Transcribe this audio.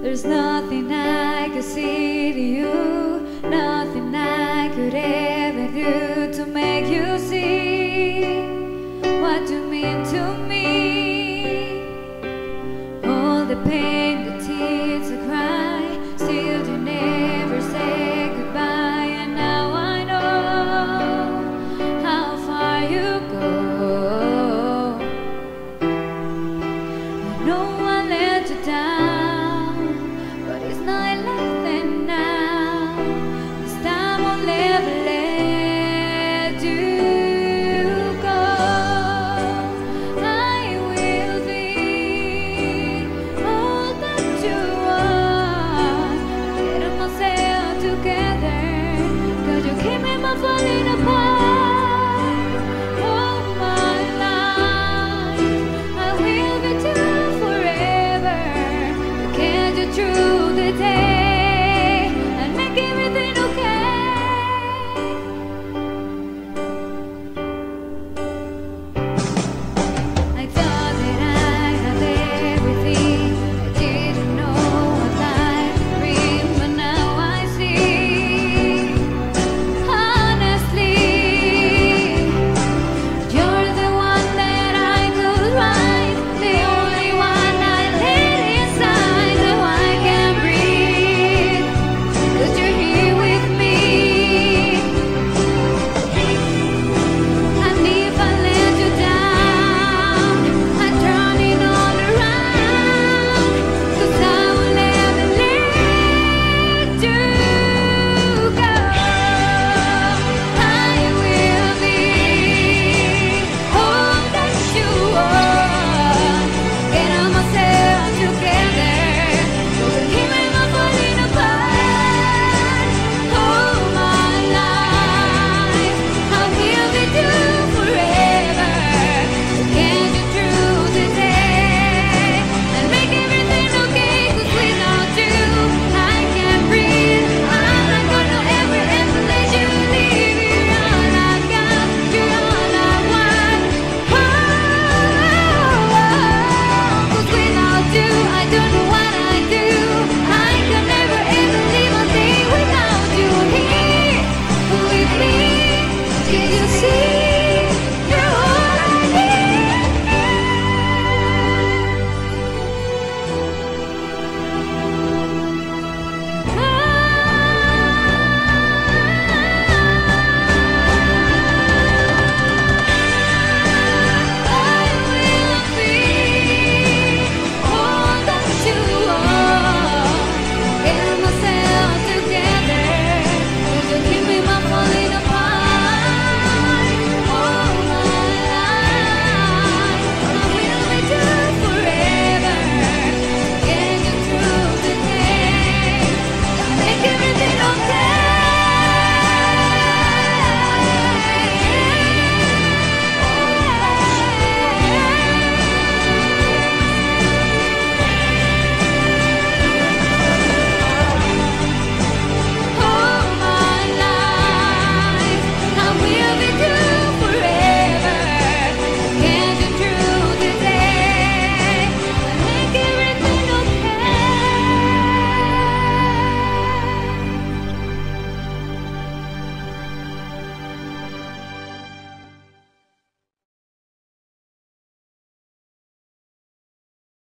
There's nothing I could say to you, nothing I could ever do to make you see what you mean to me. All the pain, the tears I cry, still you never say goodbye. And now I know how far you go. I know